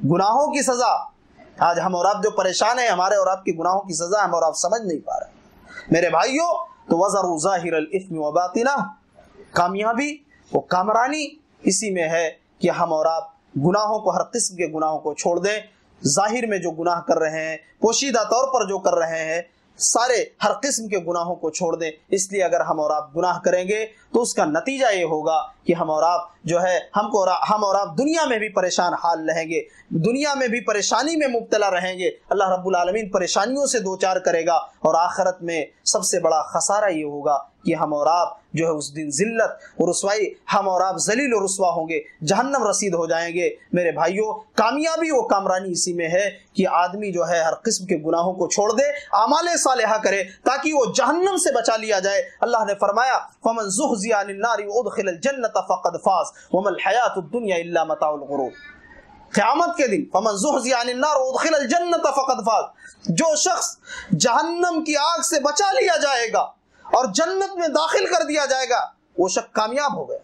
گناہوں کی سزا. آج ہم اور آپ جو پریشان ہیں، ہمارے اور آپ کے گناہوں کی سزا ہم اور آپ سمجھ نہیں پا رہے. میرے بھائیوں، تو وَذَرُوا ظَاهِرَ الْإِثْمِ وَبَاطِنَهُ، کامیابی و کامرانی اسی میں ہے کہ ہم اور آپ گناہوں کو، ہر قسم کے گناہوں کو چھوڑ دیں. ظاہر میں جو گناہ کر رہے ہیں، پوشیدہ طور پر جو کر رہے ہیں، سارے ہر قسم کے گناہوں کو چھوڑ دیں. اس لیے اگر ہم اور آپ گناہ کریں گے تو اس کا نتیجہ یہ ہوگا کہ ہم اور آپ جو ہے ہم اور آپ دنیا میں بھی پریشان حال رہیں گے، دنیا میں بھی پریشانی میں مبتلا رہیں گے. اللہ رب العالمین پریشانیوں سے دوچار کرے گا، اور آخرت میں سب سے بڑا خسارہ یہ ہوگا کہ ہم اور آپ جو ہے اس دن ذلت اور رسوائی، ہم اور آپ ذلیل و رسوا ہوں گے، جہنم رسید ہو جائیں گے. میرے بھائیوں، کامیابی و کامرانی اسی میں ہے کہ آدمی جو ہے ہر قسم کے گناہوں کو چھوڑ دے، اعمال صالحہ کرے تاکہ وہ جہنم سے بچا لیا جائے. اللہ نے فرمایا فَمَنْ زُحْزِحَ عَنِ النَّارِ وَأُدْخِلَ الْجَنَّةَ فَقَدْ فَازَ وَمَا الْحَيَاةُ الدُّنْيَا إِلَّا مَتَاعُ الْغُرُورِ. قیامت کے دن فَمَنْ زُحْزِحَ عَنِ النَّارِ وَأُدْخِلَ الْجَنَّةَ فَقَدْ فَازَ، جو شخص جہنم کی آگ سے بچا لیا جائے گا اور جنت میں داخل کر دیا جائے گا، وہ شخص کامیاب ہو گیا.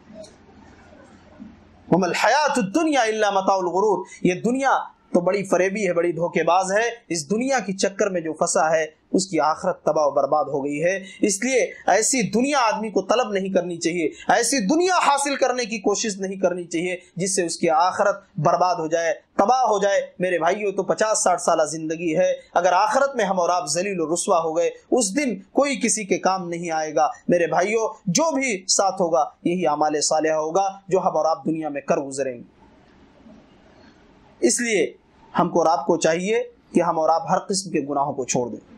وَمَا الْحَيَاةُ الدُّنْيَا إِلَّا مَتَاعُ الْغُرُورِ. یہ دنیا تو بڑی فریبی ہے، بڑی دھوکے باز ہے. اس دنیا کی چکر میں جو پھنسا ہے اس کی آخرت تباہ و برباد ہو گئی ہے. اس لیے ایسی دنیا آدمی کو طلب نہیں کرنی چاہیے، ایسی دنیا حاصل کرنے کی کوشش نہیں کرنی چاہیے جس سے اس کی آخرت برباد ہو جائے، تباہ ہو جائے. میرے بھائیوں، تو 50-60 سالہ زندگی ہے، اگر آخرت میں ہم اور آپ ذلیل و رسوا ہو گئے اس دن کوئی کسی کے کام نہیں آئے گا. میرے بھائیوں، جو بھی ساتھ ہوگا یہی اعمال صالحہ ہوگا جو ہم اور آپ دنیا میں کر گزریں گے. اس لیے ہم کو اور آپ کو چاہیے کہ ہم اور آپ ہر قسم کے گناہوں کو چھوڑ دیں.